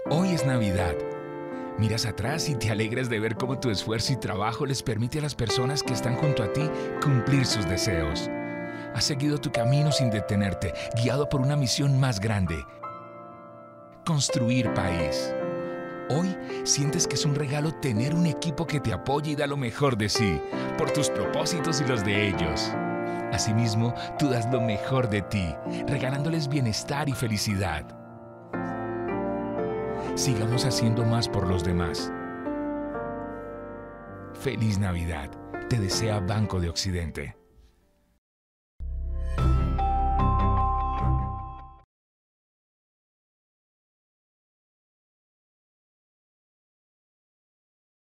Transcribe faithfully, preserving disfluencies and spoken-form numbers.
Hoy es Navidad. Miras atrás y te alegras de ver cómo tu esfuerzo y trabajo les permite a las personas que están junto a ti cumplir sus deseos. Has seguido tu camino sin detenerte, guiado por una misión más grande: construir país. Hoy sientes que es un regalo tener un equipo que te apoye y da lo mejor de sí, por tus propósitos y los de ellos. Asimismo, tú das lo mejor de ti, regalándoles bienestar y felicidad. Sigamos haciendo más por los demás. Feliz Navidad. Te desea Banco de Occidente.